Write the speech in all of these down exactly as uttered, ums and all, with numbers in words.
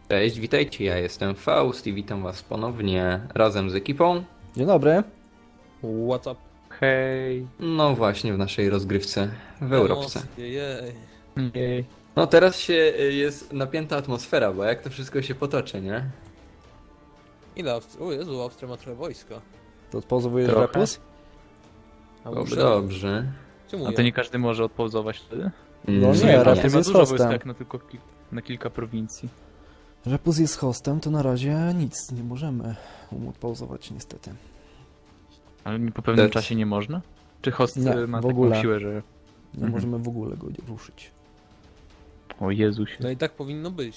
Cześć, witajcie, ja jestem Faust i witam was ponownie razem z ekipą. Dzień dobry. What's up? Hej. No właśnie w naszej rozgrywce w Europce. Emocje, jej. Jej. No teraz się y, jest napięta atmosfera, bo jak to wszystko się potoczy, nie? Ile Austrii? O Jezu, Austria ma trochę wojska. To odpozowujesz Trochę. repus? A Byłoby muszę? dobrze. Czemu A ja? to nie każdy może odpołzować wtedy? No Mm, nie, Austria Repus ma jest dużo hostem. wojsk, jak na tylko ki- na kilka prowincji. Repus jest hostem, to na razie nic nie możemy mu odpouzować niestety. Ale nie po pewnym To- czasie nie można? Czy host Nie, e, ma w taką ogóle. siłę, że... Nie Mhm. możemy w ogóle go ruszyć. O Jezusie. No i tak powinno być.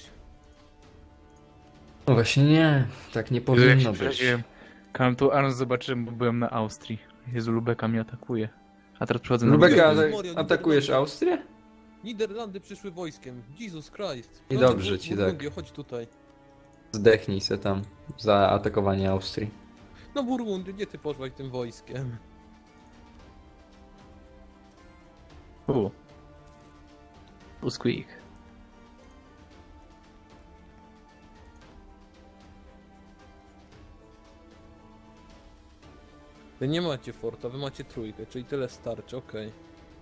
No właśnie nie, tak nie Jezu, jak powinno się być. przeraziłem. Kam tu Arns zobaczyłem, bo byłem na Austrii. Jezu, Lubeka mnie atakuje. A teraz przychodzę na Lubeka, Jezus ale Maria, atakujesz Niderlandy. Austrię? Niderlandy przyszły wojskiem. Jesus Christ. I No, dobrze Bur- ci Burgundio, tak. chodź tutaj. Zdechnij se tam za atakowanie Austrii. No Burgundy, gdzie ty poszłaś tym wojskiem? U. Usqueak. Wy nie macie forta, wy macie trójkę, czyli tyle starczy, okej.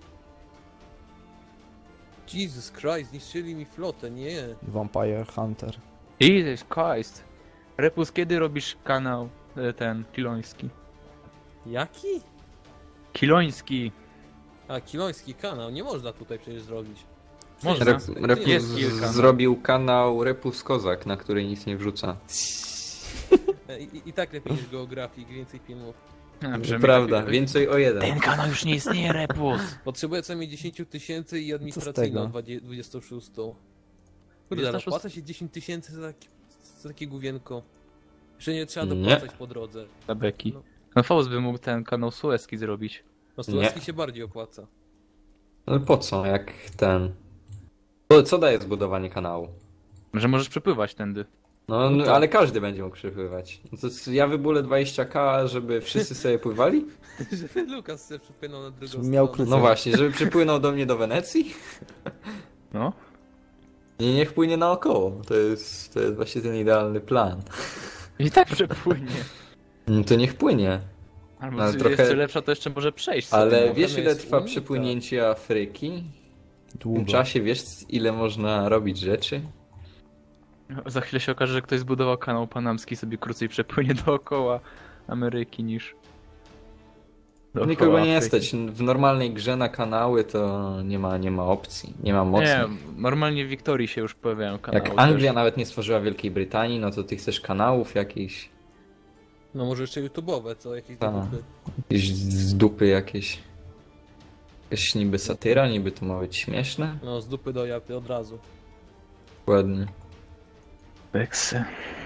Jesus Christ, zniszczyli mi flotę, nie. Vampire Hunter. Jesus Christ. Repus, kiedy robisz kanał e, ten, kiloński? Jaki? Kiloński! A, kiloński kanał, nie można tutaj przecież zrobić. Można. Rep, Ty- Repus jest kilka, no. zrobił kanał Repus Kozak, na który nic nie wrzuca. E, I, I tak lepiej niż geografii, więcej filmów. A, przynajmniej Prawda, tak- więcej o jeden. Ten kanał już nie istnieje, Repus! Potrzebuję co najmniej dziesięć tysięcy i tego? administracyjną dwadzieścia sześć. Kurde, ale dwadzieścia sześć? opłaca się dziesięć tysięcy za, taki, za takie główienko. Jeszcze nie trzeba Nie. dopłacać po drodze. Dla beki. No. No Faust by mógł ten kanał Suezki zrobić. No Stulewski się bardziej opłaca. Ale po co, jak ten... Co, co daje zbudowanie kanału? Że możesz przepływać tędy. No, No no tak. ale każdy będzie mógł przepływać. No to c- ja wybulę dwadzieścia ka, żeby wszyscy sobie pływali? Żeby Lukas sobie przypłynął na drugą Żeby miał stronę. krócej. No właśnie, żeby przypłynął do mnie do Wenecji? No. Nie, niech płynie naokoło. To jest, to jest właśnie ten idealny plan. I tak przepłynie. No to niech płynie. Albo No, ale jest trochę- jeszcze lepsza, to jeszcze może przejść sobie. Ale no. wiesz ile jest trwa unika. przepłynięcie Afryki? W tym Długo. czasie wiesz ile można robić rzeczy? Za chwilę się okaże, że ktoś zbudował kanał panamski, sobie krócej przepłynie dookoła Ameryki niż... dookoła Nikogo nie Afryki. stać. W normalnej grze na kanały to nie ma, nie ma opcji. Nie ma mocnych. Nie, normalnie w Wiktorii się już pojawiają kanały. Jak Anglia też. nawet nie stworzyła Wielkiej Brytanii, no to ty chcesz kanałów jakichś, No może jeszcze YouTube'owe, co? Jakieś Tak. dowódy. jakieś z dupy jakieś. Jakaś niby satyra, niby to ma być śmieszne. No z dupy do japy od razu. Ładnie. Beksy.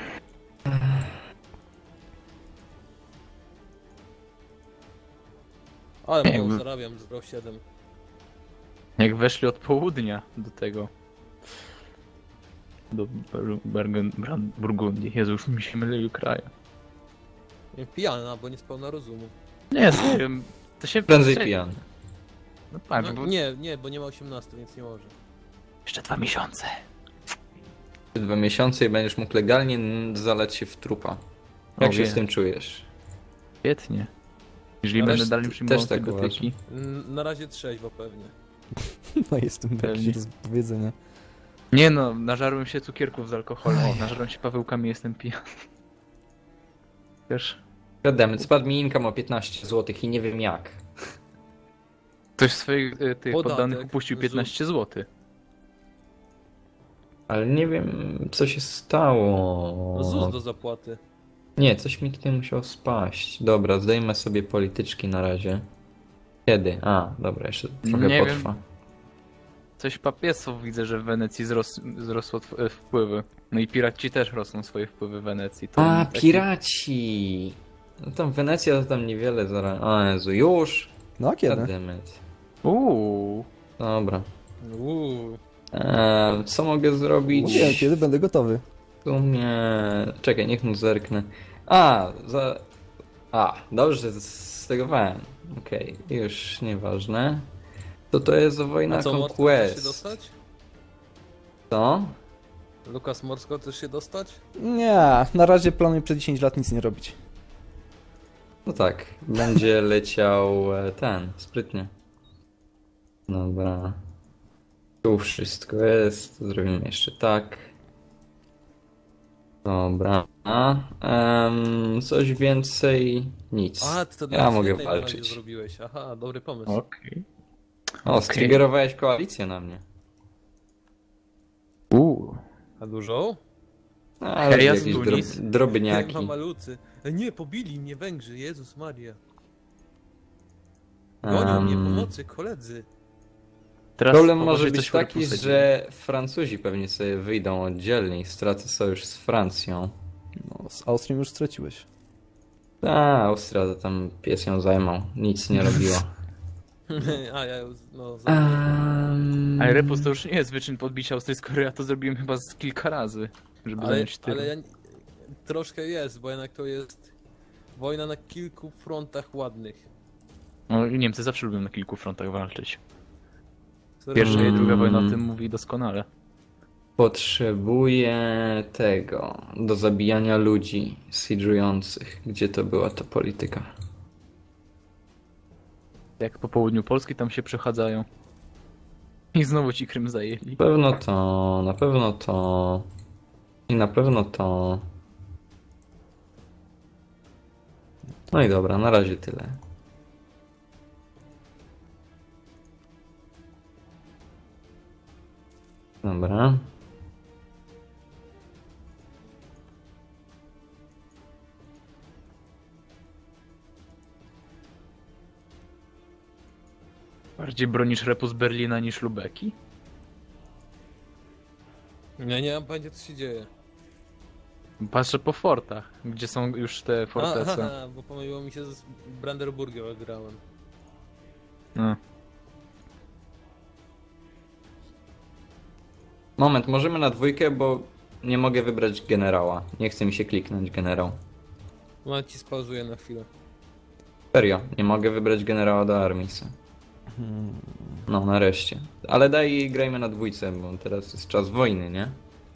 Ale mało Jakby- zarabiam z R siedem. Jak weszli od południa do tego. Do Bur- Burgund- Bran- Burgundii. Jezu, już mi się myliły kraje. Pijana, bo nie spełna rozumu. Nie, to się... To się Prędzej to się- pijany. No patrz, No, bo nie, nie, bo nie ma osiemnastu, więc nie może. jeszcze dwa miesiące. Dwa miesiące i będziesz mógł legalnie n- zalać się w trupa. Jak O, się wie. z tym czujesz? Świetnie. Jeżeli Ale będę też- dalej przyjmował też tak te uważam. gotyki. N- Na razie trzeźwo pewnie. No jestem Pewnie. jakieś powiedzenia. Nie no, nażarłem się cukierków z alkoholem. O, nażarłem się pawełkami, jestem pijany. Wiesz, Goddammit, spadł mi income o piętnaście złotych i nie wiem jak. ktoś swoich y, tych Podatek, poddanych upuścił piętnaście złotych. Ale nie wiem co się stało. No ZUS do zapłaty. Nie, coś mi tutaj musiało spaść. Dobra, zdejmę sobie polityczki na razie. Kiedy? A, dobra, jeszcze trochę Nie potrwa. Coś papiesów widzę, że w Wenecji wzros wzrosło tw- wpływy. No i piraci też rosną swoje wpływy w Wenecji. To A, taki- piraci! No tam Wenecja to tam niewiele zaraz. O Jezu, już? No kiedy? Goddammit. Uuu. Dobra. Uuu. Eee, co mogę zrobić? Mówię, kiedy będę gotowy. W sumie... Czekaj, niech mu zerknę. A, za... A, dobrze, stegowałem. Okej, już nieważne. To to jest wojna A co, Mord, chcesz się Conquest. dostać? Co? Lukas Morsko chcesz się dostać? Nie, na razie planuję przez dziesięć lat nic nie robić. No tak, będzie leciał e, ten, sprytnie. Dobra. Tu wszystko jest, zrobimy jeszcze tak. Dobra. A, em, coś więcej? Nic. A, ty to Ja dla mogę świetnej na razie walczyć. zrobiłeś. Aha, dobry pomysł. Okej. O, striggerowałeś koalicję na mnie. Uuu. A dużo? No, ale Heja z jakieś Tunis. drob, drobniaki. Mamalucy. E, Nie, pobili mnie Węgrzy, Jezus Maria. Gonią mnie Em, pomocy, koledzy. Teraz Problem może uważaj, być coś w korpusie taki, dzieje. że Francuzi pewnie sobie wyjdą oddzielnie i stracę sojusz z Francją. No, z Austrią już straciłeś. A, Austria to tam pies ją zajmą. Nic nie robiła. A ja już, no... za- Um, Ale Repus to już nie jest wyczyn podbicia austryjskiego, ja to zrobiłem chyba z kilka razy, żeby Ale, zająć tyle. ale ja... nie- Troszkę jest, bo jednak to jest... Wojna na kilku frontach ładnych. No, Niemcy zawsze lubią na kilku frontach walczyć. Serio. Pierwsza i druga Mm. wojna o tym mówi doskonale. Potrzebuję tego do zabijania ludzi siege'ujących. Gdzie to była ta polityka? Jak po południu Polski tam się przechadzają. I znowu ci Krym zajęli. Na pewno to, na pewno to i na pewno to. No i dobra, na razie tyle. Dobra. Bardziej bronisz Repus Berlina niż Lubeki? Ja nie mam pojęcia, co się dzieje. Patrzę po fortach, gdzie są już te A, fortece. aha, bo pomyliło mi się z Brandenburgiem, jak grałem. No. Moment, możemy na dwójkę, bo nie mogę wybrać generała. Nie chce mi się kliknąć generał. No ci spauzuję na chwilę. Serio, nie mogę wybrać generała do armii. se. Hmm. No, nareszcie. Ale daj grajmy na dwójce, bo teraz jest czas wojny, nie?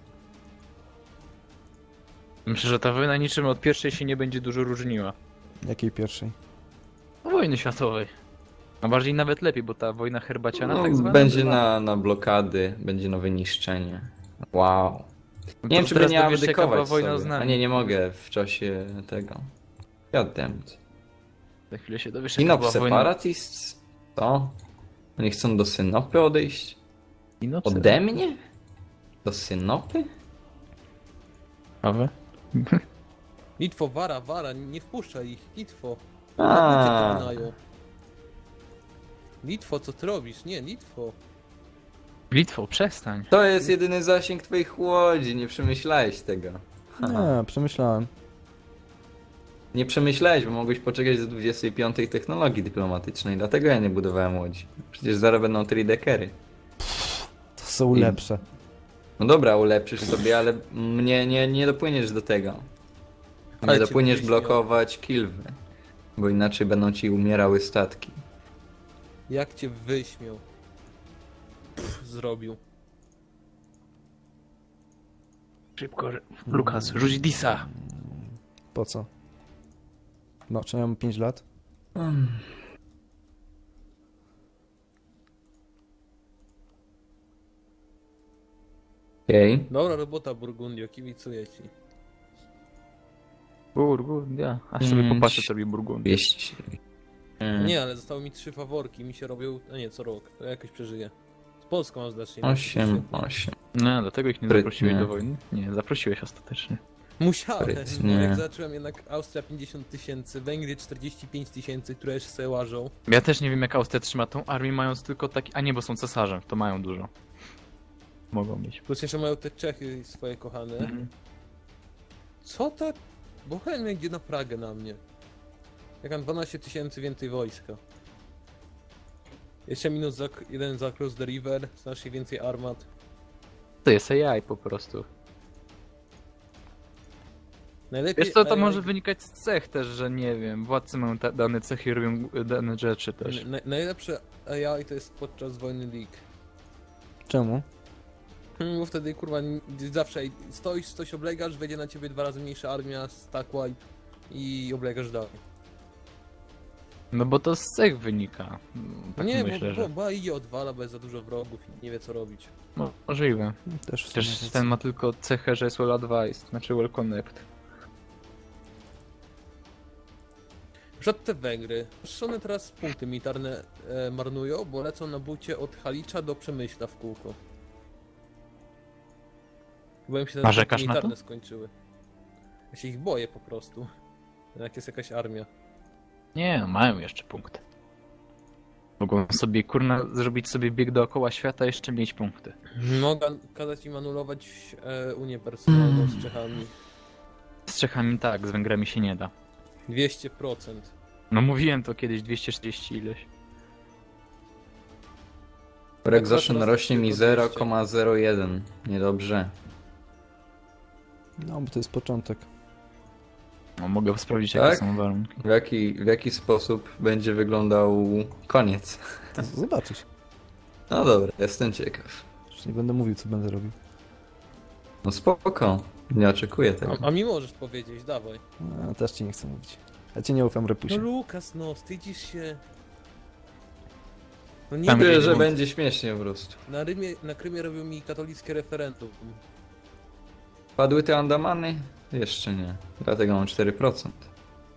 Myślę, że ta wojna niczym od pierwszej się nie będzie dużo różniła. Jakiej pierwszej? No, wojny światowej. A bardziej nawet lepiej, bo ta wojna herbaciana No, tak zwana będzie była- na, na blokady, będzie na wyniszczenie. Wow. No Nie wiem, to czy by teraz nie dowiesz się, jaka była abdykować wojna z sobie. nami. A nie, nie mogę w czasie tego. Goddammit. Za chwilę się dowiesz, Inop jaka była wojna. Separatists? Co? Oni chcą do Synopy odejść? Inop Ode mnie? Do Synopy? Separatists. Litwo, Wara, Wara, nie wpuszczaj ich, Litwo. A. Ładnie cię pominają. Litwo, co ty robisz? Nie, Litwo. Litwo, przestań. To jest jedyny zasięg twoich łodzi, nie przemyślałeś tego. Nie, przemyślałem. Nie przemyślałeś, bo mogłeś poczekać do dwudziestej piątej technologii dyplomatycznej, dlatego ja nie budowałem łodzi. Przecież zaraz będą three-deckery. To są I- lepsze. No dobra, ulepszysz sobie, ale mnie nie, nie dopłyniesz do tego. Nie Ale cię dopłyniesz wyśmiał. blokować kilwy, bo inaczej będą ci umierały statki. Jak cię wyśmiał. Pff, zrobił. Szybko, Lukas, rzuć Disa. Po co? No, czy ja mam pięć lat? Hmm. Okej. Dobra robota, Burgundio, kibicuję ci. Burgundia. A sobie Mm, popatrzę, co robi Burgundia. Wieść. Hmm. Nie, ale zostały mi trzy faworki, mi się robią, a nie, co rok, to jakoś przeżyję. Z Polską mam znacznie. Osiem, osiem. No, dlatego ich nie Sprytnie. zaprosiłeś do wojny? Nie, zaprosiłeś ostatecznie. Musiałem, Sprytnie. bo jak zacząłem jednak Austria pięćdziesiąt tysięcy, Węgry czterdzieści pięć tysięcy, które jeszcze sobie łażą. Ja też nie wiem, jak Austria trzyma tą armię, mając tylko taki... A nie, bo są cesarzem, to mają dużo. Mogą mieć. Plus jeszcze mają te Czechy swoje kochane. Mhm. Co tak? Bohemia idzie na Pragę na mnie. Jak mam dwanaście tysięcy więcej wojska. Jeszcze minus za, jeden za Cross the River, znacznie więcej armat. To jest A I po prostu. Najlepiej Wiesz co, to A I może wynikać z cech też, że nie wiem, władcy mają ta, dane cechy i robią e, dane rzeczy też. Na, najlepsze A I to jest podczas wojny League. Czemu? Bo wtedy kurwa n- zawsze stoisz, coś oblegasz, wejdzie na ciebie dwa razy mniejsza armia, stack wipe i oblegasz dalej. No bo to z cech wynika. Mm, Tak nie, myślę, bo, że bo, bo idzie odwala, bo jest za dużo wrogów i nie wie co robić. no, możliwe. Też w sumie Przecież racja. ten ma tylko cechę, że jest well advised, znaczy well connect. Przed te Węgry, czy one teraz punkty militarne e, marnują, bo lecą na bucie od Halicza do Przemyśla w kółko. Bo im się te Narzekasz punkty na militarne to? skończyły. Ja się ich boję po prostu. Jak jest jakaś armia. Nie, no, mają jeszcze punkty. Mogą sobie, kurna, zrobić sobie bieg dookoła świata i jeszcze mieć punkty. Mogę kazać im anulować e, Unię personalną z Czechami. Z Czechami tak, z Węgrami się nie da. dwieście procent. No mówiłem to kiedyś, dwieście czterdzieści ileś. Rexoszyn teraz rośnie mi tylko zero dwieście. przecinek zero jeden. Niedobrze. No, bo to jest początek. No mogę sprawdzić jakie Tak? są warunki. W jaki, w jaki sposób będzie wyglądał koniec? To zobaczysz. No dobra, jestem ciekaw. Już nie będę mówił, co będę robił. No spoko. Nie oczekuję tego. A, a mi możesz powiedzieć, dawaj. A, też ci nie chcę mówić. Ja ci nie ufam, No Repusie. Lukas, no, wstydzisz się. No nie Tam Czuję, wiem, że jest- będzie śmiesznie po prostu. na, Rymie, na Krymie robią mi katolickie referendum. Padły te Andamany? Jeszcze nie. Dlatego mam cztery procent.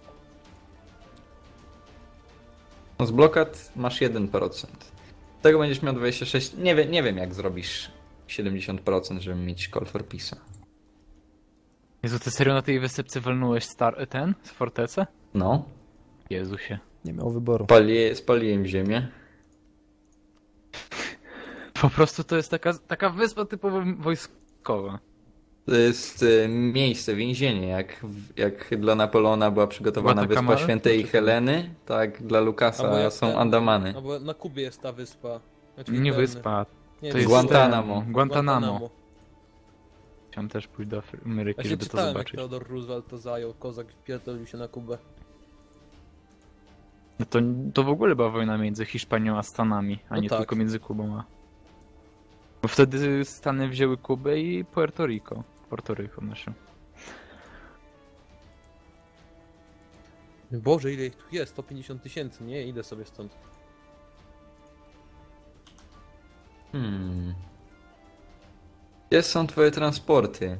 No z blokad masz jeden procent. Z tego będziesz miał dwadzieścia sześć procent. Nie, wie, nie wiem jak zrobisz siedemdziesiąt procent, żeby mieć Call for Peace'a. Jezu, ty serio na tej wysepce walnąłeś star ten? Z fortecę? No. Jezusie. Nie miał wyboru. Spali, spaliłem ziemię. Po prostu to jest taka, taka wyspa typowo wojskowa. To jest e, miejsce, więzienie, jak, jak dla Napoleona była przygotowana Była taka Wyspa mała? Świętej Heleny, tak dla Albo Lukasa jak są ten- Andamany. No bo na Kubie jest ta wyspa. Znaczy Nie ten- wyspa, Nie, to jest Guantanamo. ten, Guantanamo. Chciałem też pójść do Afry- Ameryki, Ja się żeby to czytałem, jak zobaczyć. Theodore Roosevelt to zajął, kozak wpierdolił się na Kubę. No to, to w ogóle była wojna między Hiszpanią a Stanami, a No nie tak. tylko między Kubą a... Bo wtedy Stany wzięły Kubę i Puerto Rico. Puerto Rico nasze. Boże, ile ich tu jest? sto pięćdziesiąt tysięcy, nie? Idę sobie stąd. Hmm. Gdzie są twoje transporty?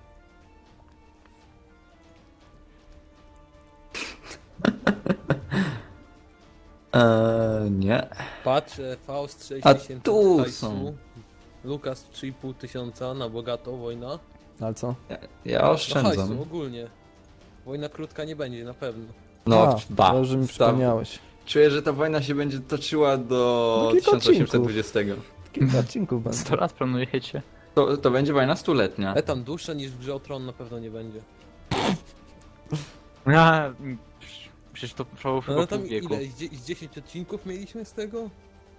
eee, nie. Patrzę, Faust sześć A tysięcy tu hajsu. są. Lukas trzy i pół tysiąca na bogato, wojna. No ale co? Ja, ja No hajsu, oszczędzam. ogólnie. Wojna krótka nie będzie, na pewno. No, A, ba. dobrze mi Staw- przypomniałeś. Czuję, że ta wojna się będzie toczyła do Do kilku tysiąc osiemset dwudziestego. Kilka odcinków będzie. sto lat planujecie? To, to będzie wojna stuletnia. E tam dłuższa niż w grze o Tron na pewno nie będzie. A, mm, przecież to trwało No, chyba no tam pół wieku. ile? Z dzie- z dziesięć odcinków mieliśmy z tego?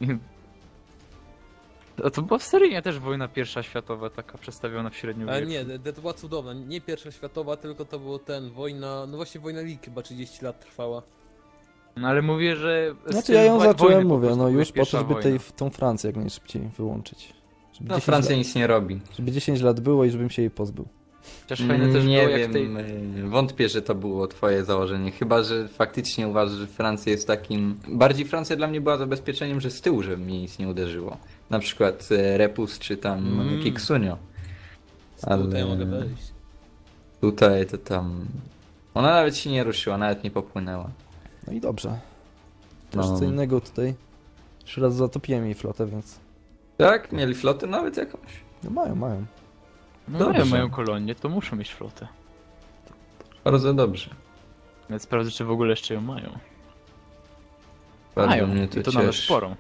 A to była seryjnie też wojna pierwsza światowa, taka przedstawiona w średniowieczu. Ale nie, to to była cudowna. Nie pierwsza światowa, tylko to było ten, wojna, no właśnie wojna Lig chyba trzydzieści lat trwała. No ale mówię, że... Znaczy styl ja ją woj- zacząłem, wojny po mówię, prostu no była już po pierwsza to, żeby wojna. tej, tą Francję jak najszybciej wyłączyć. Żeby No 10 Francja lat, nic nie robi. żeby dziesięć lat było i żebym się jej pozbył. Chociaż fajne też nie było jak wiem, w tej... y, wątpię, że to było twoje założenie. Chyba, że faktycznie uważasz, że Francja jest takim... Bardziej Francja dla mnie była zabezpieczeniem, że z tyłu, żeby mnie nic nie uderzyło. Na przykład e, Repus czy tam Mm. Kiksunio. Ale- Tutaj mogę wejść. Tutaj to tam... Ona nawet się nie ruszyła, nawet nie popłynęła. No i dobrze. Też No. co innego tutaj. Trzy razy zatopiłem jej flotę, więc... Tak? Mieli flotę nawet jakąś? No mają, mają. No Dobrze. mają, mają kolonię, to muszą mieć flotę. Bardzo dobrze. Więc sprawdzę, czy w ogóle jeszcze ją mają. Bardzo mają, mnie i to to nawet cieszy. sporą.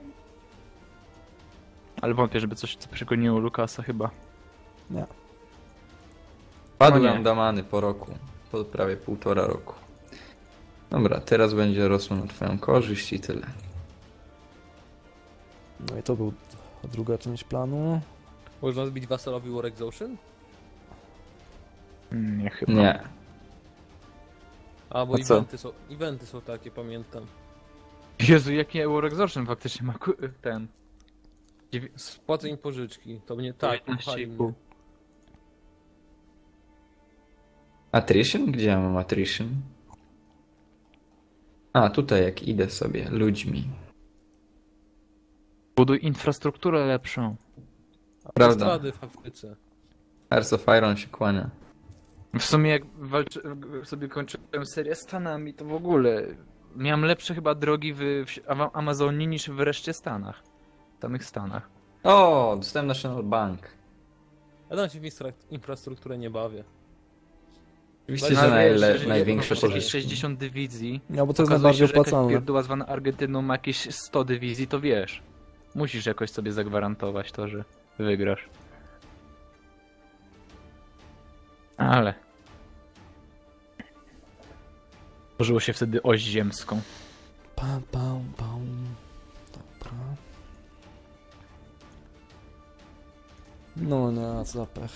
Ale wątpię, żeby coś przegoniło Lukasa chyba. Nie. Padły No nie. Andamany po roku. Po prawie półtora roku. Dobra, teraz będzie rosło na twoją korzyść i tyle. No i to był druga część planu. Można zbić wasalowi War Exhaustion? Mm, Nie chyba. Nie. A, bo A co? eventy są, eventy są takie, pamiętam. Jezu, jaki War Exhaustion faktycznie ma ku- ten. Dziewię- Spłacę im pożyczki, to mnie tak, dziewiętnaście kochali i mnie. pół. Attrition? Gdzie ja mam attrition? A, tutaj jak idę sobie, ludźmi. Buduj infrastrukturę lepszą. Prawda. Autostrady w Afryce. Hearts of Iron się kłania. W sumie jak walczy... sobie kończyłem serię Stanami, to w ogóle miałem lepsze chyba drogi w, w Amazonii niż w reszcie Stanach. W samych Stanach. O, dostałem National Bank. Ja tam się w infra- infrastrukturę nie bawię. Oczywiście, No, że ale najle- jeżeli największe masz jakieś pożyczki. sześćdziesiąt dywizji. No bo to jest Okazuje najbardziej się, że jakaś opłacalne. pierdóła zwana Argentyną ma jakieś sto dywizji, to wiesz. Musisz jakoś sobie zagwarantować to, że wygrasz. Ale... Tworzyło się wtedy oś ziemską. Pam, pam, pam. Dobra. No nie, co za pech.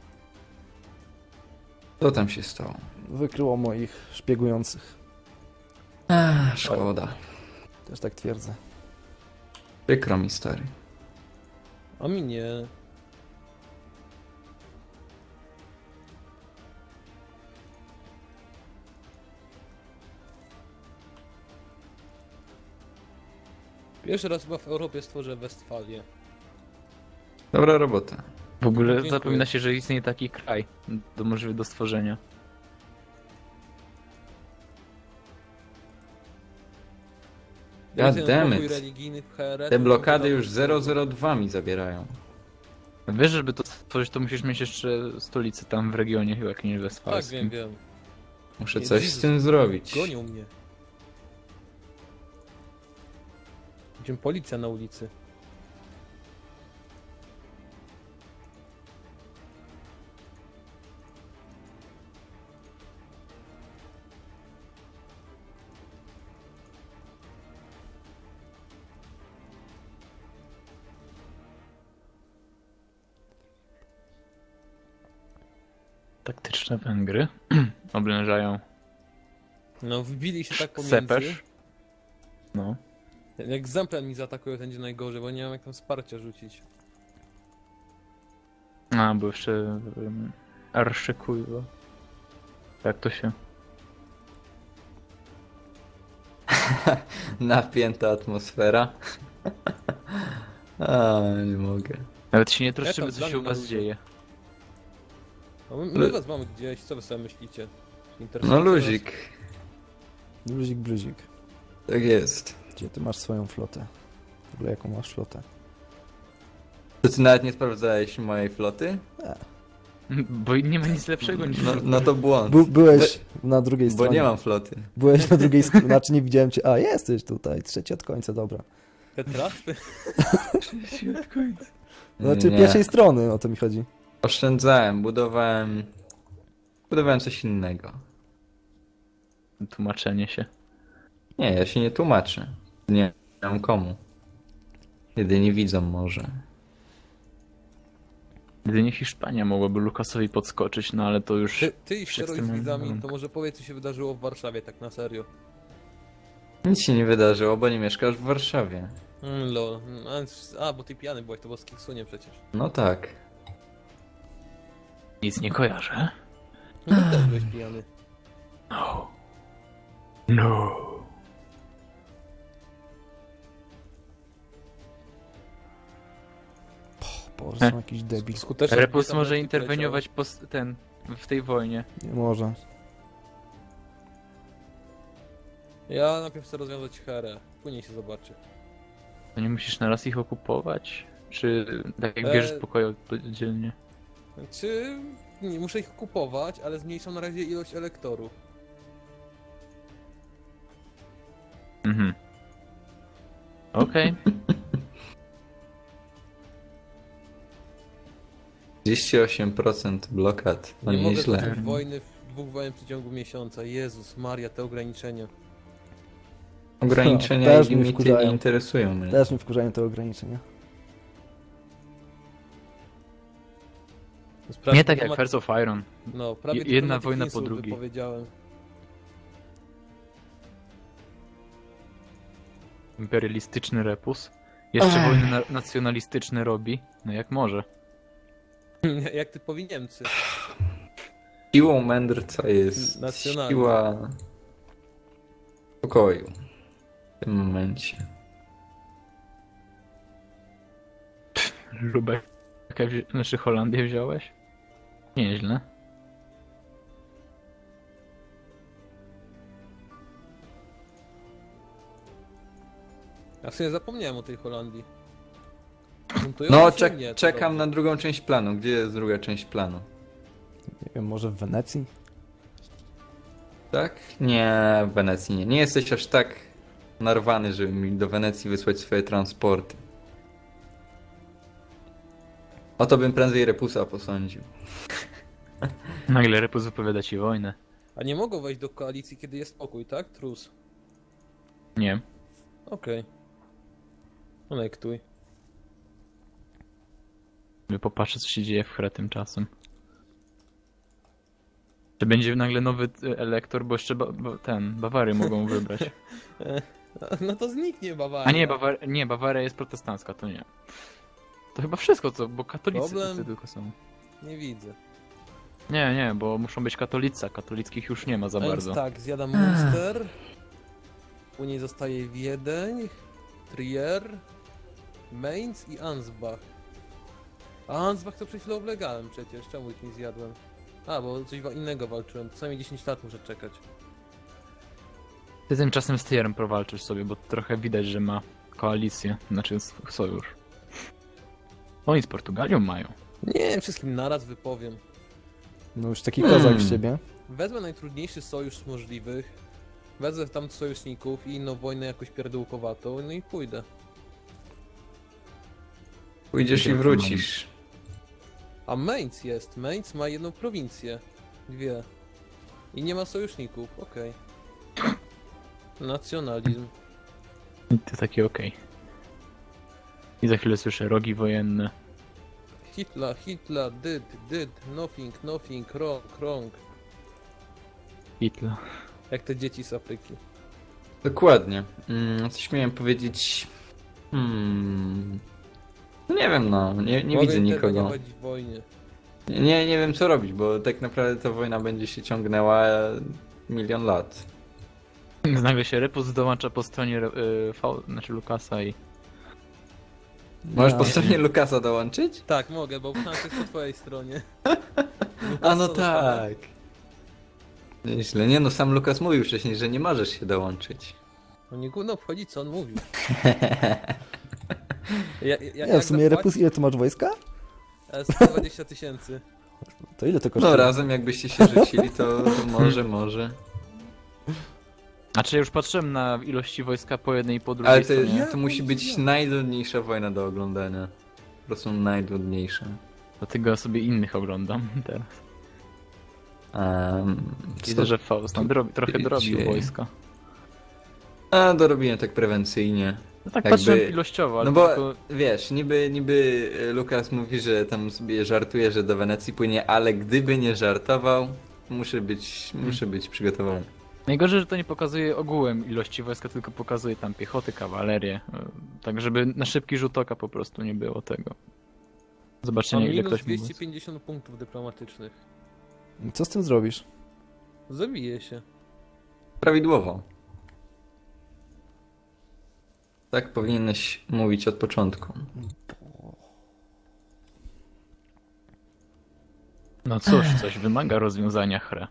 Co tam się stało? Wykryło moich szpiegujących. Ach, szkoda. Też tak twierdzę. Przykro mi, stary. A mi nie. Pierwszy raz chyba w Europie stworzę Westfalię. Dobra robota. W ogóle Dziękuję. zapomina się, że istnieje taki kraj do możliwy do stworzenia. God Jest jeden damn pokój it. religijny w H R. Te blokady już zero zero dwa mi zabierają. Wiesz, żeby to stworzyć, to musisz mieć jeszcze stolicę tam w regionie chyba jakimś Tak, westfalskim. wiem, wiem. Muszę Nie, coś Jesus, z tym zrobić. Gonią mnie. Idziemy policja na ulicy. Taktyczne Węgry oblężają No, wbili się tak pomiędzy. Sepesz. No. Jak Zemplem mi zaatakują, to będzie najgorzej, bo nie mam jak tam wsparcia rzucić. A, bo jeszcze um, Arszykujwa. Jak to się... Napięta atmosfera. A, nie mogę. Nawet się nie Ja troszczymy, tam co się dla u mnie was na dzieje. No, my, my was mamy gdzieś, co wy sobie myślicie? No Interesuje luzik. Bluzik, bluzik. Tak jest. Gdzie ty masz swoją flotę? W ogóle jaką masz flotę? To ty nawet nie sprawdzałeś mojej floty? Bo nie ma nic lepszego niż... No, no to błąd. By, byłeś na drugiej Bo stronie. nie mam floty. Byłeś na drugiej stronie, znaczy nie widziałem cię. A, jesteś tutaj, trzeci od końca, dobra. Te trafy? Znaczy Nie. pierwszej strony, o to mi chodzi. Oszczędzałem, budowałem... Budowałem coś innego. Tłumaczenie się. Nie, ja się nie tłumaczę. Nie mam komu. Jedynie widzą może. Jedynie Hiszpania mogłaby Lukasowi podskoczyć, no ale to już... Ty, ty i wszyscy steruj z mają widzami, warunki. to może powiedz, co się wydarzyło w Warszawie, tak na serio. Nic się nie wydarzyło, bo nie mieszkasz w Warszawie. Mm, lol. A, a, bo ty pijany byłeś, to było z Kiksunie przecież. No tak. Nic nie kojarzę. No ty też byłeś pijany. No. No. Boże, są jakiś debil. Skutecznie Repus tam może leci interweniować po s- ten, w tej wojnie. Nie może. poleciał. Ja najpierw chcę rozwiązać H R E, później się zobaczy. To nie musisz naraz ich okupować? Czy tak jak E- bierzesz pokoju oddzielnie? Czy nie muszę ich kupować, ale zmniejszam na razie ilość elektorów. Mhm. Okej. trzydzieści osiem procent blokad. To nie mogę nieźle. zacząć wojny, w dwóch wojen w przeciągu miesiąca. Jezus Maria, te ograniczenia. Ograniczenia Też i mnie limity wkurzają. nie interesują mnie. Też mi wkurzają te ograniczenia. Prawie Nie tak jak dyplomat- Hearts of Iron. No, prawie Jedna dyplomatic wojna po insult drugiej. Powiedziałem. Imperialistyczny repus. Jeszcze Ech. wojny na nacjonalistyczne robi? No jak może? Jak typowi Niemcy. Siłą mędrca jest Nacjonalna. siła pokoju w tym momencie. Lubek, wzi- znaczy Holandię wziąłeś? Nieźle. Ja w sumie zapomniałem o tej Holandii. Buntują No, się? czek Nie, to czekam dobrze. na drugą część planu. Gdzie jest druga część planu? Nie wiem, może w Wenecji? Tak? Nie, w Wenecji nie. Nie jesteś aż tak narwany, żeby mi do Wenecji wysłać swoje transporty. O to bym prędzej Repusa posądził. Nagle Repus wypowiada ci wojnę. A nie mogą wejść do koalicji, kiedy jest spokój, tak? Trus. Nie. Okej. No lektuj. By popatrzeć, co się dzieje w Chrę tymczasem. Czy będzie nagle nowy y, elektor, bo jeszcze ba ba ten, Bawary mogą wybrać. No to zniknie Bawaria. A nie, Bawar nie, Bawaria jest protestancka, to nie. To chyba wszystko, co, bo katolicy Problem? tylko są. Nie widzę. Nie, nie, bo muszą być katolicy, a katolickich już nie ma za Więc bardzo. tak, zjada Munster. U niej zostaje Wiedeń, Trier, Mainz i Ansbach. A Ansbach to przed chwilą oblegałem przecież, czemu ich nie zjadłem? A, bo coś wa- innego walczyłem, co najmniej dziesięć lat muszę czekać. Ty tymczasem z Tierem powalczysz sobie, bo trochę widać, że ma koalicję, znaczy s- sojusz. Oni z Portugalią mają. Nie, wszystkim naraz wypowiem. No już taki kozak Hmm. z ciebie. Wezmę najtrudniejszy sojusz z możliwych, wezmę tam sojuszników i inną wojnę jakoś pierdółkowatą, no i pójdę. Pójdziesz i wrócisz. A Mainz jest, Mainz ma jedną prowincję, dwie. I nie ma sojuszników, okej. Nacjonalizm. I to takie okej. I za chwilę słyszę rogi wojenne. Hitler, Hitler, did, did, nothing, nothing, wrong, wrong. Hitler. Jak te dzieci z Afryki. Dokładnie. Mm, coś miałem powiedzieć. Hmm. No nie wiem, no. Nie, nie Mogę widzę nikogo. interweniować w wojnie. Nie, nie wiem co robić, bo tak naprawdę ta wojna będzie się ciągnęła milion lat. Nagle się Repus dołącza po stronie y, v, znaczy Lukasa i... Możesz Ja- po stronie Lukasa dołączyć? Tak, mogę, bo Francja jest po twojej stronie. A no Co dostanę? tak. Nieźle. Nie no, sam Lukas mówił wcześniej, że nie możesz się dołączyć. No nie gówno obchodzi, co on mówił. Ja, ja, Nie, w sumie Repus, ile tu masz wojska? sto dwadzieścia tysięcy. To ile to kosztuje? No razem jakbyście się rzucili, to, to może, może. A czy ja już patrzyłem na ilości wojska po jednej i po drugiej Ale to, stronie? to musi być najludniejsza wojna do oglądania. Po prostu najludniejsza. Dlatego sobie innych oglądam teraz. Um, Widzę, że Faust tam drobi, trochę dorobił dzieje? wojska. A, dorobiłem tak prewencyjnie. No tak Jakby- patrzyłem ilościowo, ale No bo tylko... wiesz, niby, niby Lukas mówi, że tam sobie żartuje, że do Wenecji płynie, ale gdyby nie żartował, muszę być, muszę być przygotowany. Najgorzej, że to nie pokazuje ogółem ilości wojska, tylko pokazuje tam piechoty, kawalerię. e, Tak, żeby na szybki rzut oka po prostu nie było tego. Mam Zobaczenia, ile minus ktoś mógł... dwieście pięćdziesiąt punktów dyplomatycznych. Co z tym zrobisz? Zabije się. Prawidłowo. Tak powinieneś mówić od początku. No cóż, coś wymaga rozwiązania Chrę.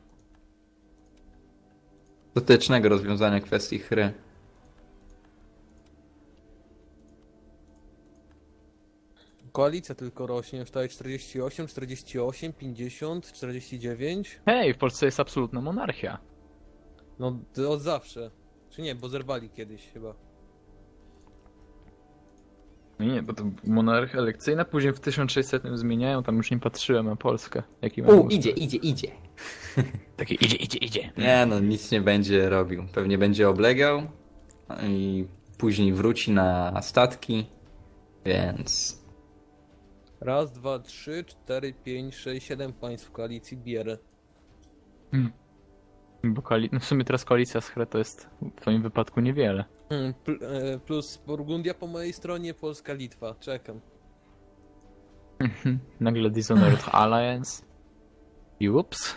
Skutecznego rozwiązania kwestii Chry. Koalicja tylko rośnie, już daje czterdzieści osiem, czterdzieści osiem, pięćdziesiąt, czterdzieści dziewięć. Hej, w Polsce jest absolutna monarchia. No to od zawsze. Czy nie, bo zerwali kiedyś chyba. No nie, bo to monarchia elekcyjna, później w tysiąc sześćsetnym zmieniają, tam już nie patrzyłem na Polskę. Jaki mają U, ustrój. idzie, idzie, idzie. Takie idzie, idzie, idzie. Nie no, nic nie będzie robił. Pewnie będzie oblegał i później wróci na statki, więc... Raz, dwa, trzy, cztery, pięć, sześć, siedem państw w koalicji bierę. Hmm. Bo koali... no w sumie teraz koalicja z Hre to jest w twoim wypadku niewiele. Hmm, pl e, plus Burgundia po mojej stronie, Polska, Litwa. Czekam. Nagle Dishonored Alliance. I ups.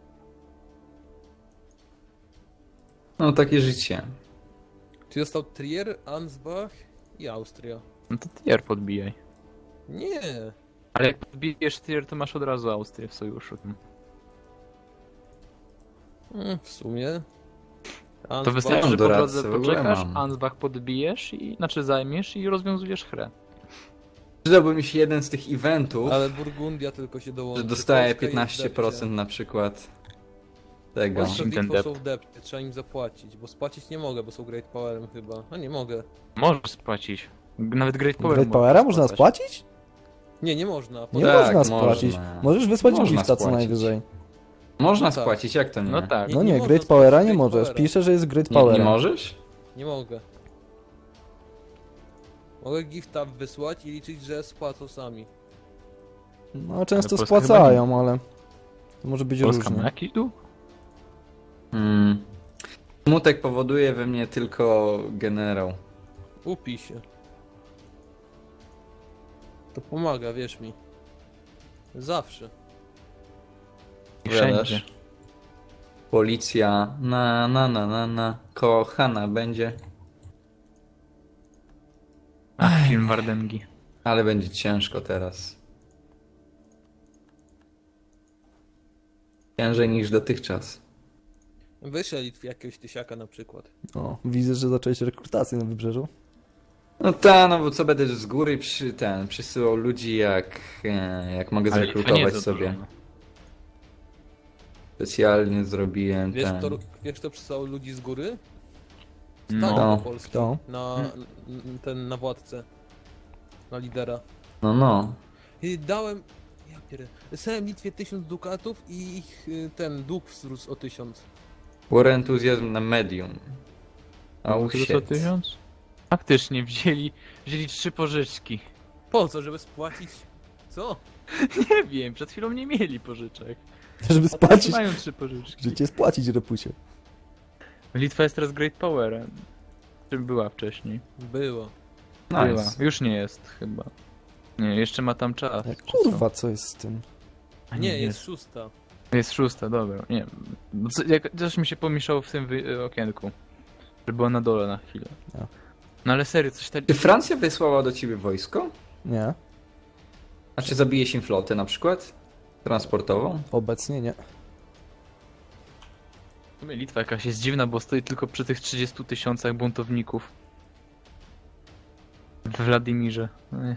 No takie życie. Czy został Trier, Ansbach i Austria? No to tier podbijaj. Nie. Ale jak podbijesz tier, to masz od razu Austrię w sojuszu. Hmm, w sumie. To Ansbach. wystarczy, że po doradcę, drodze w ogóle poczekasz, mam. Ansbach podbijesz, i, znaczy zajmiesz i rozwiązujesz Hrę. Przydałby mi się jeden z tych eventów, Ale Burgundia tylko się dołączy. że dostaje Polska jest piętnaście procent na przykład tego. Polska z Ten Litwą dep. są w depcie, trzeba im zapłacić, bo spłacić nie mogę, bo są Great Powerem chyba. A nie mogę. Możesz spłacić. Nawet Great Power Great możesz Powera można spłacać. spłacić? Nie, nie można. Nie Tak, można spłacić. można. Możesz wysłać Można gifta co spłacić. najwyżej. Można No tak. spłacić, jak to nie? No tak. No nie nie, można Great spłacić Powera nie Great możesz. Powera. Pisze, że jest Great Nie, nie Powerem. możesz? Nie mogę. Mogę gifta wysłać i liczyć, że spłacą sami. No często Ale Polska spłacają, ale to może być Polska ma różnie. jakiś dół? Hmm. Smutek powoduje we mnie tylko generał. Upij się. To pomaga, wierz mi. Zawsze. Wszędzie. Powiadasz? Policja, na na na na na, kochana będzie, Ach, film Wardęgi. ale będzie ciężko teraz. Ciężej niż dotychczas. Wyszedł jakiegoś tysiaka na przykład. O, widzę, że zacząłeś rekrutację na wybrzeżu. No ta, no bo co będę z góry przy ten, przysyłał ludzi jak, e, jak mogę Ale Litwa nie zrekrutować jest za sobie. dużo, no. Specjalnie zrobiłem Wiesz, ten. kto, wiesz kto przysłał ludzi z góry? No. Tak, No. do Polski. Kto? Na n- ten, na władcę. Na lidera. No no. I dałem... Ja pierę... Wysłałem Litwie tysiąc dukatów i ich y, ten dług wzrósł o tysiąc. War Enthusiasm na medium. Oh Tylko co shit. tysiąc? Faktycznie, wzięli, wzięli trzy pożyczki. Po co, żeby spłacić? Co? Nie wiem, przed chwilą nie mieli pożyczek. Żeby A teraz spłacić, mają trzy pożyczki. że cię spłacić, repusie. Litwa jest teraz Great Powerem. Czym była wcześniej? Było. Była. Nice. Już nie jest chyba. Nie, jeszcze ma tam czas. Jak, czy co? kurwa, co jest z tym? A Nie, jest szósta. Jest szósta, dobra. Nie. Bo co- Jak, coś mi się pomieszało w tym wy, okienku. Że była na dole na chwilę. No. No ale serio, coś tak... Czy Francja wysłała do ciebie wojsko? Nie, A czy zabijesz im flotę na przykład? Transportową? obecnie nie. W sumie Litwa jakaś jest dziwna, bo stoi tylko przy tych trzydziestu tysiącach buntowników. W Władimirze.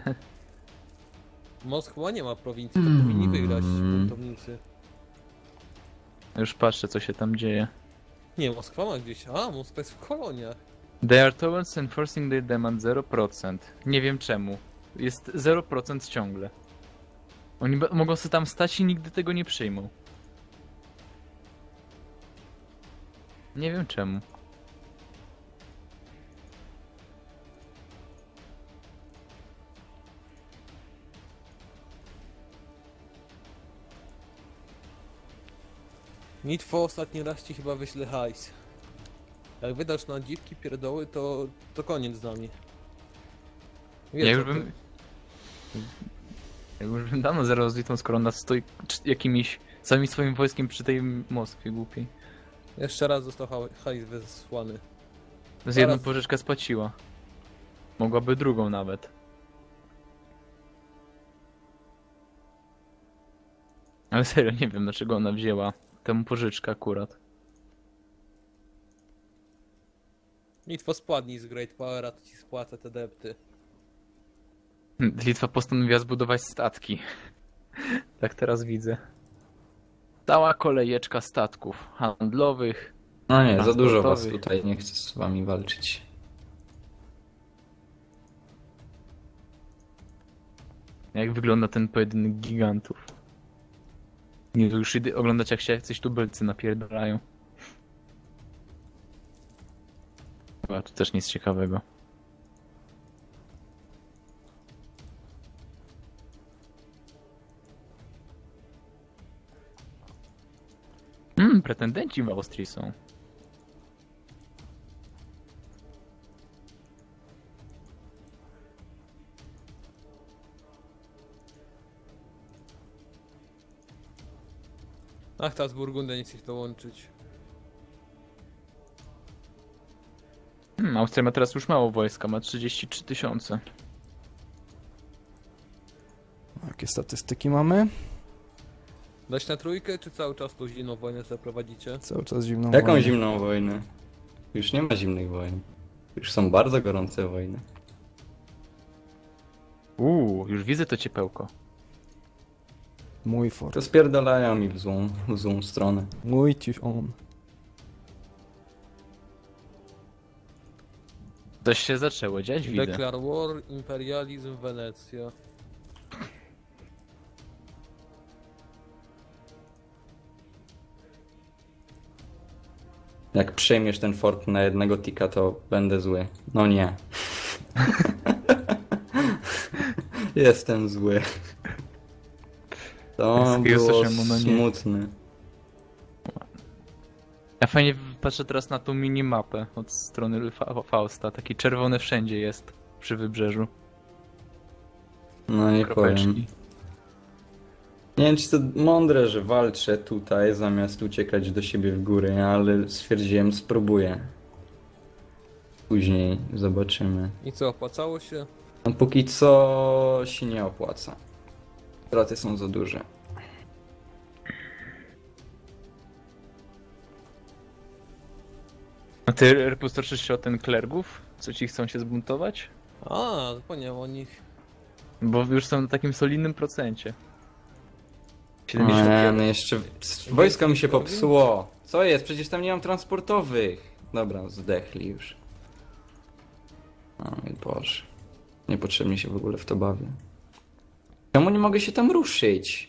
Moskwa nie ma prowincji, to Hmm. powinni wygrać buntownicy. Już patrzę, co się tam dzieje. Nie, Moskwa ma gdzieś. A, Moskwa jest w koloniach. They are towards enforcing their demand zero procent. Nie wiem czemu. Jest zero procent ciągle. Oni be- mogą sobie tam stać i nigdy tego nie przyjmą. Nie wiem czemu. Nitwo ostatni raz ci chyba wyślę hajs. Jak wydasz na dziwki pierdoły, to, to koniec z nami. Wiesz, Ja już o tym. bym... Ja już bym dawno zero rozlitą, skoro ona stoi cz- jakimiś samym swoim wojskiem przy tej Moskwie głupiej. Jeszcze raz został haj- hajs wysłany. Z jedną Zaraz. pożyczkę spłaciła. Mogłaby drugą nawet. Ale serio, nie wiem dlaczego ona wzięła temu pożyczkę akurat. Nitwo spadnij z Great Powera, to ci spłacę te depty. Hm, Litwa postanowiła zbudować statki. Tak teraz widzę. Cała kolejeczka statków handlowych. No nie, za dużo was Transportowych. tutaj, nie chcę z wami walczyć. Jak wygląda ten pojedynek gigantów. Nie, to już idę oglądać jak się coś tubylcy napierdalają. Chyba tu też nic ciekawego. Hmm, pretendenci w Austrii są. Ach, ta z Burgundia nie chce ich dołączyć. Hmm, Austria ma teraz już mało wojska, ma trzydzieści trzy tysiące. Jakie statystyki mamy? Dać na trójkę, czy cały czas tą zimną wojnę zaprowadzicie? Cały czas zimną Jaką wojnę. zimną wojnę? Już nie ma zimnych wojen. Już są bardzo gorące wojny. Uuu, już widzę to ciepełko. Mój fort. To spierdalają mi w złą, w złą stronę. Mój ci on. Coś się zaczęło dziać, widzę. Declare war, imperializm, Wenecja. Jak przejmiesz ten fort na jednego tika, to będę zły. No nie. Jestem zły. To Jak było słyszymy, no nie. smutne. Ja fajnie patrzę teraz na tą minimapę od strony Fa- Fausta. Taki czerwony wszędzie jest przy wybrzeżu. No nie powiem. Kropeczki. Nie wiem, czy to mądre, że walczę tutaj, zamiast uciekać do siebie w góry, ale stwierdziłem, spróbuję. Później zobaczymy. I co, opłacało się? No póki co się nie opłaca. Straty są za duże. A ty, Repus, troszczysz się o ten klergów? Co ci chcą się zbuntować? A, zapomniałem o nich. Bo już są na takim solidnym procencie. siedemdziesiąt Nie, jeden. no jeszcze wojsko mi się popsuło. Co jest? Przecież tam nie mam transportowych. Dobra, zdechli już. O mój Boże. Niepotrzebnie się w ogóle w to bawię. Czemu nie mogę się tam ruszyć?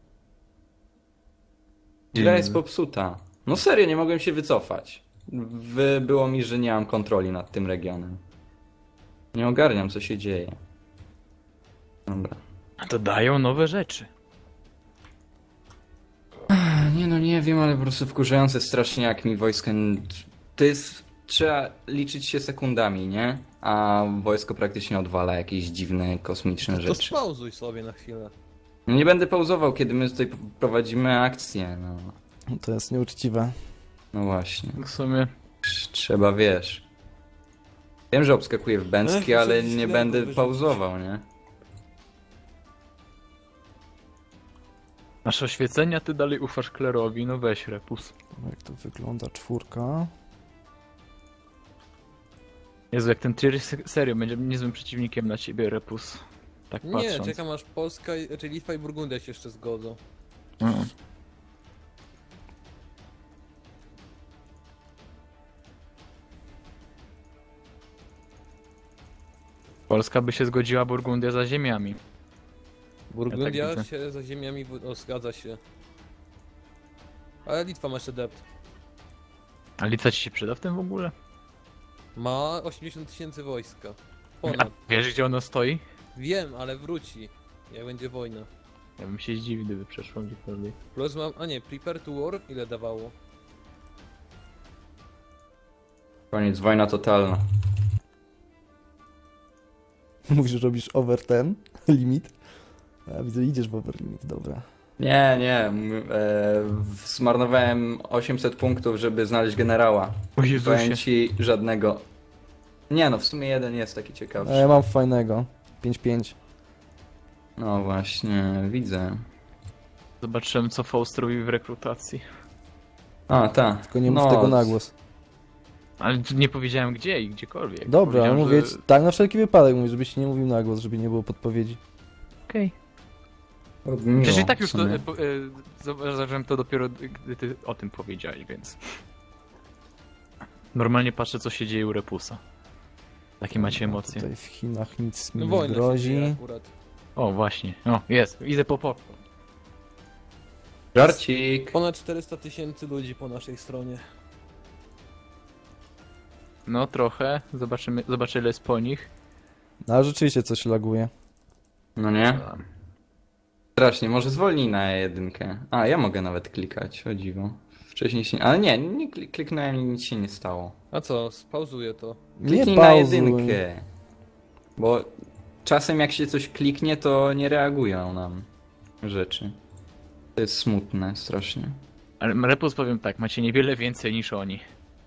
Gra jest popsuta. No serio, nie mogłem się wycofać. Wy, było mi, że nie mam kontroli nad tym regionem. Nie ogarniam, co się dzieje. Dobra. A to dają nowe rzeczy. Nie no, nie wiem, ale po prostu wkurzające strasznie, jak mi wojsko... To jest... Trzeba liczyć się sekundami, nie? A wojsko praktycznie odwala jakieś dziwne, kosmiczne To rzeczy. spauzuj sobie na chwilę. Nie będę pauzował, kiedy my tutaj prowadzimy akcję, no. To jest nieuczciwe. No właśnie. W sumie Trzeba, wiesz... Wiem, że obskakuję w bęcki, Ech, ale coś nie źle będę wyrzucić. pauzował, nie? masz oświecenia, ty dalej ufasz klerowi, no weź Repus. Jak to wygląda? Czwórka. Jezu, jak ten tier se- serio będzie niezłym przeciwnikiem dla ciebie, Repus. Tak Nie, patrząc. czekam aż Polska, i- znaczy Litwa i Burgundia się jeszcze zgodzą. Mm. Polska by się zgodziła, Burgundia za ziemiami. Burgundia Ja tak widzę. się za ziemiami, w- o, zgadza się. Ale Litwa ma jeszcze dept. A Litwa ci się przyda w tym w ogóle? Ma osiemdziesiąt tysięcy wojska. A Ponad. wiesz, gdzie ono stoi? Wiem, ale wróci. Jak będzie wojna. Ja bym się zdziwił, gdyby przeszło gdziekolwiek. Plus mam, a nie, Prepare to War ile dawało? Koniec, wojna totalna. Mówisz, że robisz over ten limit. A widzę, idziesz w over limit, dobra. Nie, nie. m- E, zmarnowałem osiemset punktów, żeby znaleźć generała. O Powiem Jezusie. ci żadnego. Nie no, w sumie jeden jest taki ciekawszy. A ja mam fajnego. pięć pięć. No właśnie, widzę. Zobaczyłem, co Faust robi w rekrutacji. A, ta. Tylko nie mów no, tego na głos. Ale tu nie powiedziałem gdzie i gdziekolwiek. Dobra, ale Powiedziałem, mówię że- tak na wszelki wypadek, mówię, żebyś nie mówił na głos, żeby nie było podpowiedzi. Okej. Miło, Przecież i tak już w to, sumie. e, po- e, zauważyłem to dopiero, gdy ty o tym powiedziałeś, więc... Normalnie patrzę, co się dzieje u Repusa. Takie macie No, emocje. Tutaj w Chinach nic mi No nie wojna się grozi. dzieje akurat. O, właśnie. O, jest. Idę po portu. Żarcik. Ponad czterysta tysięcy ludzi po naszej stronie. No, trochę. Zobaczymy, zobaczę, ile jest po nich. No, ale rzeczywiście coś laguje. No nie? Strasznie, może zwolnij na jedynkę. A, ja mogę nawet klikać, o dziwo. Wcześniej się... Ale nie, nie klik- kliknąłem i nic się nie stało. A co, spauzuję to. Nie Kliknij na pauzuj. jedynkę. Bo czasem jak się coś kliknie, to nie reagują nam rzeczy. To jest smutne strasznie. Ale Repus powiem tak, macie niewiele więcej niż oni.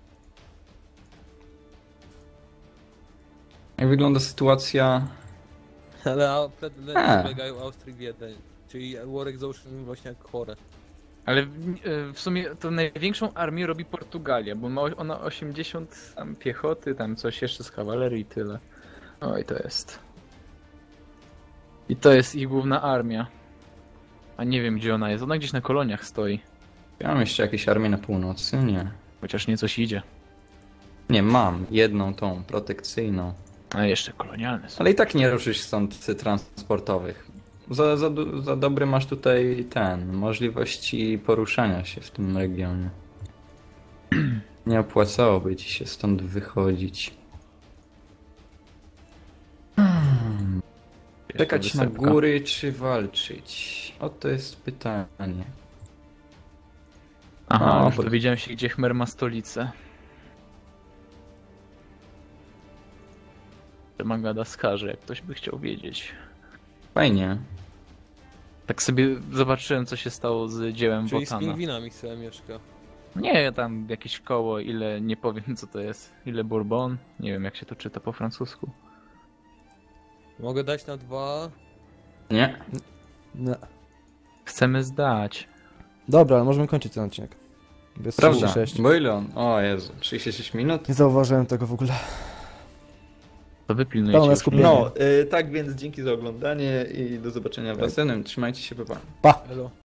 Jak wygląda sytuacja? Ale a, przed A. podlegają Austrii Wiedeń. Czyli War Exhaustion właśnie jak chore. Ale w, w sumie to największą armię robi Portugalia, bo ma ona osiemdziesiąt tam piechoty, tam coś jeszcze z kawalerii i tyle. Oj, to jest. I to jest ich główna armia. A nie wiem gdzie ona jest, ona gdzieś na koloniach stoi. Ja mam jeszcze jakieś armię na północy? Nie. Chociaż nie coś idzie. Nie, mam jedną tą protekcyjną. A jeszcze kolonialne są. Ale i tak nie ruszysz stąd transportowych. Za, za, du- za dobry masz tutaj ten, możliwości poruszania się w tym regionie. Nie opłacałoby ci się stąd wychodzić. Hmm. Czekać na wysepka. góry czy walczyć? Oto jest pytanie. Aha, O, już bo- dowiedziałem się gdzie Khmer ma stolicę. W Madagaskarze, jak ktoś by chciał wiedzieć. Fajnie. Tak sobie zobaczyłem co się stało z dziełem Czyli z Wotana. pingwinami sobie mieszka. Nie, tam jakieś koło, ile, nie powiem co to jest. Ile Bourbon? Nie wiem jak się to czyta po francusku. Mogę dać na dwa. Nie? Nie. Chcemy zdać. Dobra, ale możemy kończyć ten odcinek. Bez Prawda. trzydzieści sześć. Bo ile on? O Jezu, trzydzieści sześć minut? Nie zauważyłem tego w ogóle. To wypilnujecie Pełne już. skupienie. No, y, tak więc dzięki za oglądanie i do zobaczenia w następnym. Trzymajcie się, pa pa. Pa! Elo.